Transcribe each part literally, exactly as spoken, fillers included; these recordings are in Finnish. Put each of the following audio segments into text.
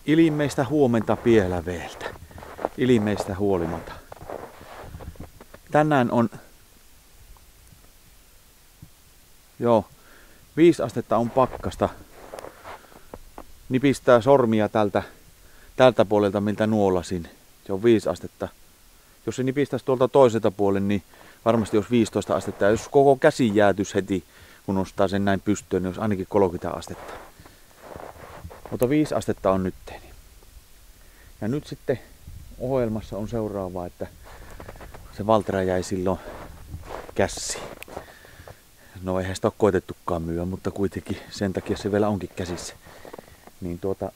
Ilmeistä huomenta Pielaveeltä. Ilmeistä huolimatta. Tänään on... Joo, viisi astetta on pakkasta. Nipistää sormia tältä, tältä puolelta, miltä nuolasin. Se on viisi astetta. Jos se nipistäisi tuolta toiselta puolen, niin varmasti olisi viisitoista astetta. Ja jos koko käsi jäätys heti, kun nostaa sen näin pystyyn, niin olisi ainakin kolmekymmentä astetta. Mutta viisi astetta on nyt. Ja nyt sitten ohjelmassa on seuraavaa, että se Valtra jäi silloin käsiin. No eihän sitä ole koetettukaan myyä, mutta kuitenkin sen takia se vielä onkin käsissä. Niin tuota,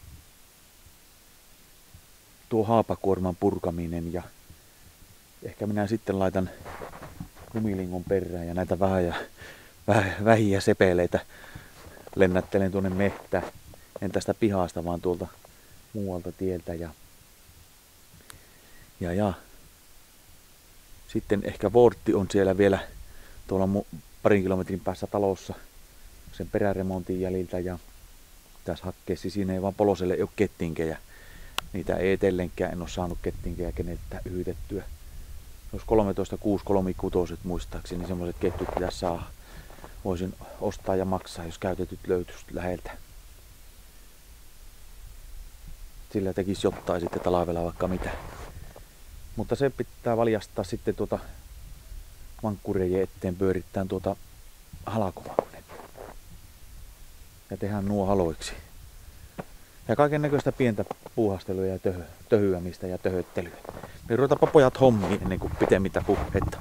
tuo haapakuorman purkaminen ja ehkä minä sitten laitan lumilingon perään ja näitä vähän ja, väh, vähiä sepeleitä lennättelen tuonne mehtään. En tästä pihasta, vaan tuolta muualta tieltä. Ja, ja, ja. Sitten ehkä Vortti on siellä vielä tuolla mu- parin kilometrin päässä talossa sen peräremontin jäljiltä. Ja tässä hakkeessa siinä ei vaan Poloselle ei ole kettinkejä. Niitä ei etellenkään, en ole saanut kettinkejä keneltä yhdettyä. Jos kolmetoista kuusi kolmekuusi muistaakseni semmoiset ketjut pitäisi saada. Voisin ostaa ja maksaa, jos käytetyt löytyisi läheltä. Sillä tekisi jotain sitten talvella vaikka mitä. Mutta se pitää valjastaa sitten tuota vankkureiden eteen pyörittämään tuota halakomakonetta. Ja tehdään nuo haloiksi. Ja kaiken näköistä pientä puuhastelua ja töhö, töhyämistä ja töhöttelyä. Me ruvetaanpa pojat hommiin ennen kuin pitemmittä puhetta.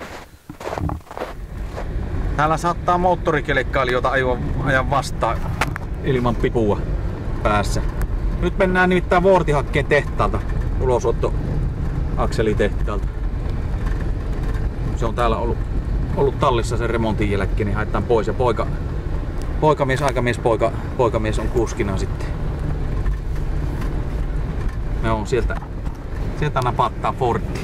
Täällä saattaa moottorikelekkailijoita ajan vastaan ilman pipua päässä. Nyt mennään nimittäin Vortihakkeen tehtaalta, ulosotto akselitehtaalta. Se on täällä ollut, ollut tallissa sen remontin jälkeen, niin haetaan pois. Ja poika, poikamies, aikamies, poika, poikamies on kuskina sitten. Me on sieltä, sieltä napattaa Fordi.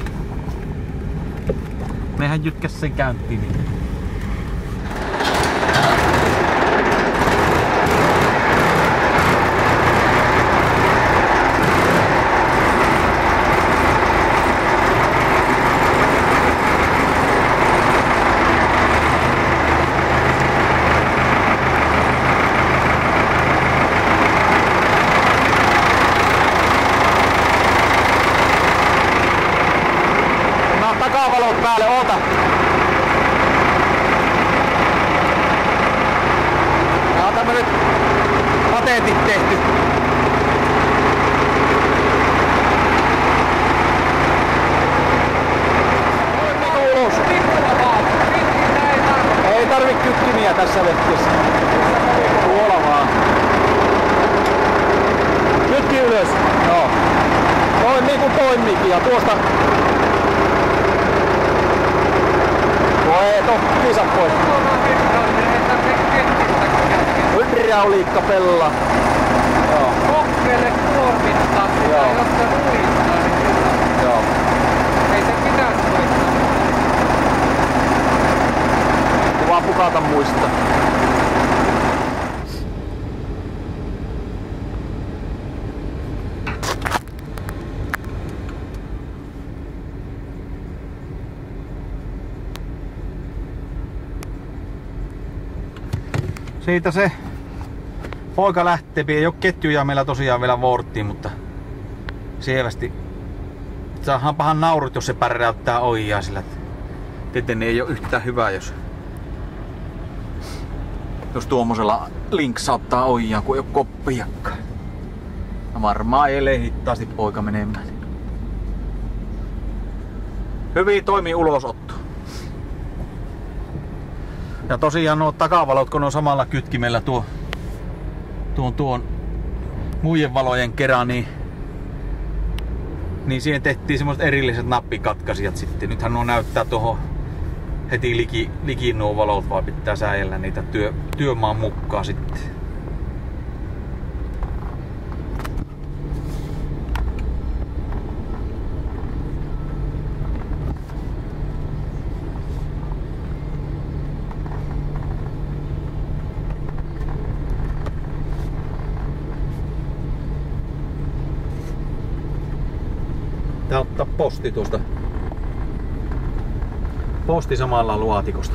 Mehän jytkäs sen käyntiin. Takavalot päälle, oota! Tää on tämmönet patentit tehty. Ulos. Ei tarvi kytkimiä tässä vehkeessä. Tuolla vaan. Kytki ylös. Joo. Noin niinku toimiikin ja tuosta... Voi tokkisa pois. Hydrauliikka pella. Joo. Kokkele kuormittaa sitä, Joo. jos se muistaa, niin kyllä. Joo. Ei se pitäisi muistaa. Vaan pukata muista. Siitä se poika lähtee. Ei ole ketjuja meillä tosiaan vielä Vorttiin, mutta sievästi saadaan pahan naurut, jos se pärräyttää ojia, sillä tietenkin ei ole yhtään hyvä, jos jos tuommoisella linksauttaa ojia, kun ei ole koppiakaan. No varmaan elee hittaasti poika menemään. Hyvin toimii ulosotto. Ja tosiaan nuo takavalot, kun on samalla kytkimellä tuo, tuon, tuon muiden valojen kerran, niin, niin siihen tehtiin semmoiset erilliset nappikatkaisijat sitten. Nythän nuo näyttää tuohon heti liki, liki nuo valot, vaan pitää sääjellä niitä työ, työmaan mukaan sitten. Tää ottaa posti tuosta. Posti samalla luotikosta.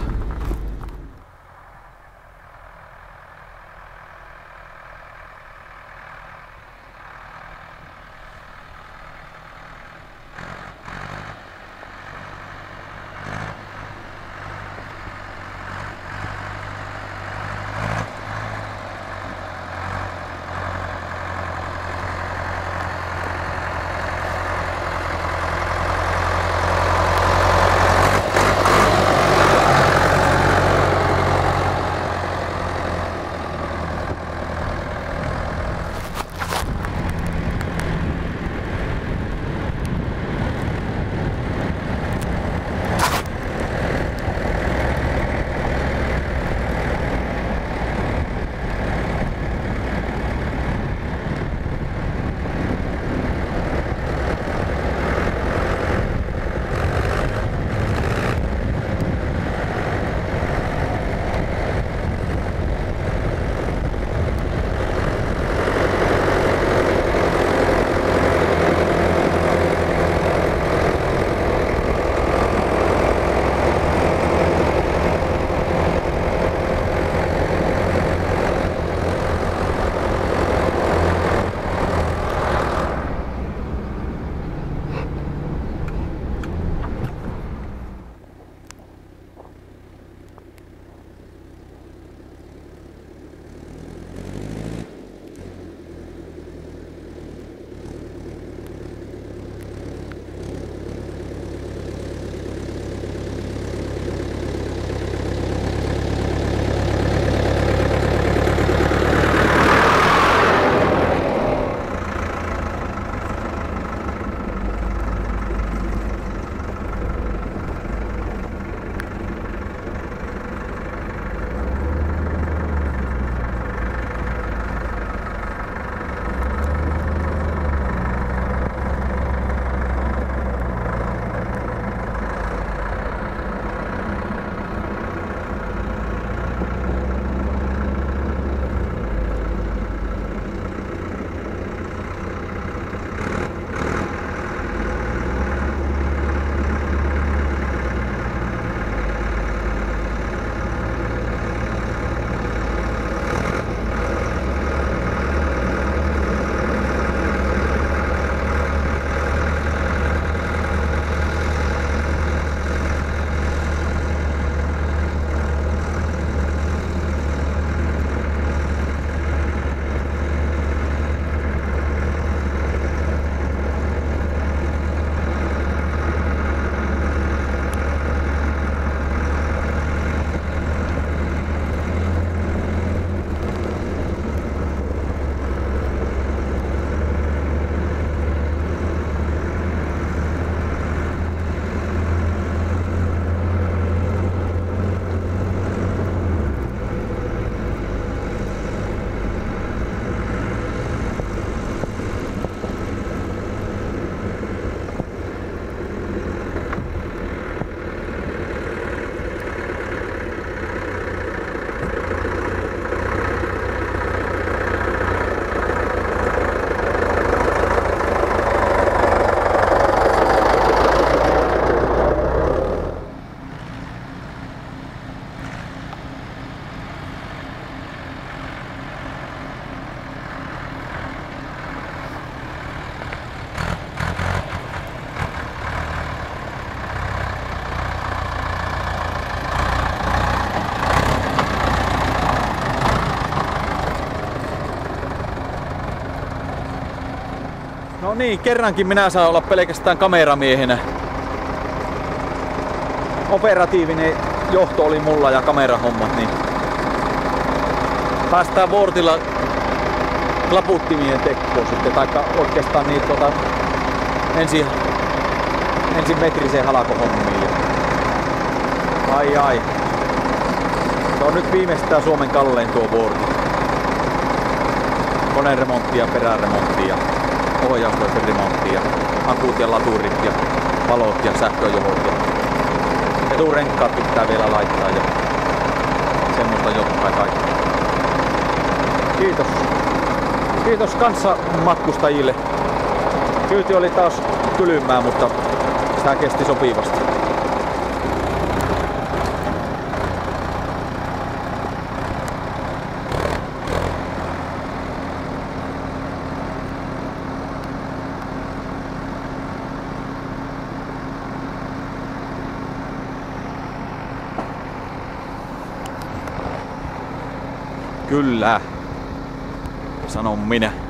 No niin, kerrankin minä saan olla pelkästään kameramiehenä. Operatiivinen johto oli mulla ja kamerahommat, niin päästään Vortilla klaputtimien tekoon sitten, taikka oikeastaan niitä tuota, ensi, ensimetriseen halakohommiin. Ai ai. Se on nyt viimeistään Suomen kallein tuo Vorti. Koneremonttia, peräremonttia, ohjauslaitteen remonttia, akut ja laturit ja valot ja sähköjohot ja eturenkaat pitää vielä laittaa ja semmoista jotain kaikkea. Kiitos. Kiitos kanssa matkustajille. Kyyti oli taas kylmää, mutta sitä kesti sopivasti. Kyllä, sanon minä.